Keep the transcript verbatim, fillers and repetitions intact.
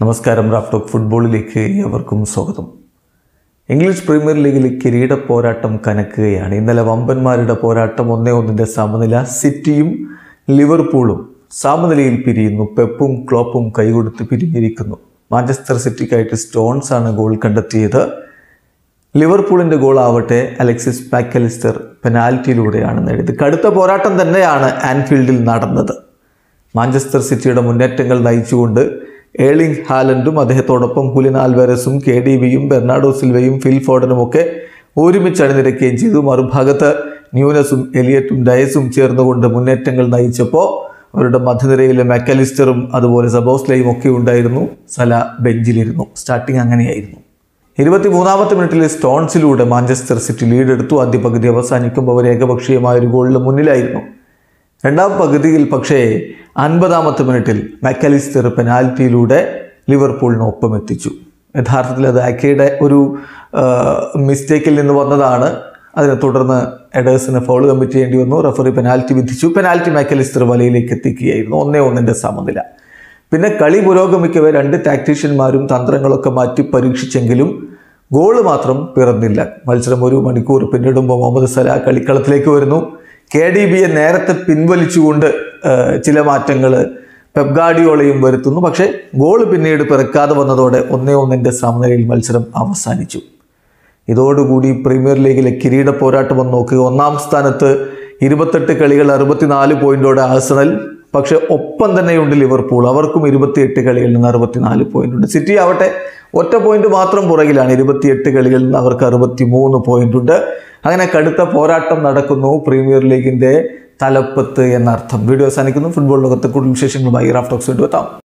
നമസ്കാരം. Raf talk ഫുട്ബോളിലേക്ക് ഏവർക്കും സ്വാഗതം. ഇംഗ്ലീഷ് പ്രീമിയർ ലീഗിൽ കിരീട പോരാട്ടം കനക്കുകയാണ്. ഇന്നലെ വമ്പന്മാരുടെ പോരാട്ടം ഒന്നേ ഒന്നിൻ്റെ സമനില. സിറ്റിയും ലിവർപൂളും സമനിലയിൽ പിരിയുന്നു. പെപ്പും ക്ലോപ്പും കൈകൊടുത്ത് പിരിഞ്ഞിരിക്കുന്നു. മാഞ്ചസ്റ്റർ സിറ്റിക്കായിട്ട് സ്റ്റോൺസ് ആണ് ഗോൾ കണ്ടെത്തിയത്. ലിവർപൂളിൻ്റെ ഗോൾ ആവട്ടെ അലക്സിസ് മാക്കലിസ്റ്റർ പെനാൽറ്റിയിലൂടെയാണ് നേടിയത്. കടുത്ത പോരാട്ടം തന്നെയാണ് ആൻഫീൽഡിൽ നടന്നത്. മാഞ്ചസ്റ്റർ സിറ്റിയുടെ മുന്നേറ്റങ്ങൾ നയിച്ചുകൊണ്ട് ഏർലിംഗ് ഹാലൻഡും അദ്ദേഹത്തോടൊപ്പം ഹുലിൻ ആൽവാരസും കെ ഡി ബിയും ബെർണാഡോ സിൽവയും ഫിൽ ഫോഡനും ഒക്കെ ഒരുമിച്ച് അണിനിരക്കുകയും ചെയ്തു. മറുഭാഗത്ത് ന്യൂനസും എലിയറ്റും ഡയസും ചേർന്നുകൊണ്ട് മുന്നേറ്റങ്ങൾ നയിച്ചപ്പോൾ അവരുടെ മധ്യനിരയിലെ മാക്കലിസ്റ്ററും അതുപോലെ സബോസ്ലയും ഒക്കെ ഉണ്ടായിരുന്നു. സല ബെഞ്ചിലിരുന്നു. സ്റ്റാർട്ടിങ് അങ്ങനെയായിരുന്നു. ഇരുപത്തി മൂന്നാമത്തെ മിനിറ്റിൽ സ്റ്റോൺസിലൂടെ മാഞ്ചസ്റ്റർ സിറ്റി ലീഡെടുത്തു. ആദ്യ പകുതി അവസാനിക്കുമ്പോൾ അവർ ഏകപക്ഷീയമായ ഒരു ഗോളിന് മുന്നിലായിരുന്നു. രണ്ടാം പകുതിയിൽ പക്ഷേ അൻപതാമത്തെ മിനിറ്റിൽ മാക്കലിസ്റ്റർ പെനാൽറ്റിയിലൂടെ ലിവർപൂളിന് ഒപ്പം എത്തിച്ചു. യഥാർത്ഥത്തിൽ അത് ആക്കയുടെ ഒരു മിസ്റ്റേക്കിൽ നിന്ന് വന്നതാണ്. അതിനെ തുടർന്ന് എഡേഴ്സിന് ഫൗൾ കമ്മിറ്റ് ചെയ്യേണ്ടി വന്നു. റഫറി പെനാൽറ്റി വിധിച്ചു. പെനാൽറ്റി മാക്കലിസ്റ്റർ വലയിലേക്ക് എത്തിക്കുകയായിരുന്നു. ഒന്നേ ഒന്നിൻ്റെ സമനില. പിന്നെ കളി പുരോഗമിക്കവേ രണ്ട് ടാക്ടീഷ്യന്മാരും തന്ത്രങ്ങളൊക്കെ മാറ്റി പരീക്ഷിച്ചെങ്കിലും ഗോള് മാത്രം പിറന്നില്ല. മത്സരം ഒരു മണിക്കൂർ പിന്നിടുമ്പോൾ മുഹമ്മദ് സലാ കളിക്കളത്തിലേക്ക് വരുന്നു. കെ ഡി ബിയെ നേരത്തെ പിൻവലിച്ചുകൊണ്ട് ചില മാറ്റങ്ങൾ പെപ് ഗാർഡിയോളയും വരുത്തുന്നു. പക്ഷേ ഗോൾ പിന്നീട് പിറക്കാതെ വന്നതോടെ ഒന്നേ ഒന്നിൻ്റെ സമനിലയിൽ മത്സരം അവസാനിച്ചു. ഇതോടുകൂടി പ്രീമിയർ ലീഗിലെ കിരീട പോരാട്ടം വന്ന് നോക്കുക. ഒന്നാം സ്ഥാനത്ത് ഇരുപത്തെട്ട് കളികൾ അറുപത്തിനാല് പോയിന്റോടെ ആഴ്സണൽ. പക്ഷെ ഒപ്പം തന്നെയുണ്ട് ലിവർപൂൾ. അവർക്കും ഇരുപത്തിയെട്ട് കളികളിൽ നിന്ന് അറുപത്തിനാല് പോയിന്റ് ഉണ്ട്. സിറ്റി ആവട്ടെ ഒറ്റ പോയിന്റ് മാത്രം പുറകിലാണ്. ഇരുപത്തിയെട്ട് കളികളിൽ നിന്ന് അവർക്ക് അറുപത്തി മൂന്ന് പോയിന്റ് ഉണ്ട്. അങ്ങനെ കടുത്ത പോരാട്ടം നടക്കുന്നു പ്രീമിയർ ലീഗിൻ്റെ തലപ്പത്ത് എന്നർത്ഥം. വീഡിയോ അവസാനിക്കുന്നു. ഫുട്ബോൾ ലോകത്തെ കൂടുതൽ വിശേഷങ്ങളുമായി റാഫ് ടോക്സ് എത്താം.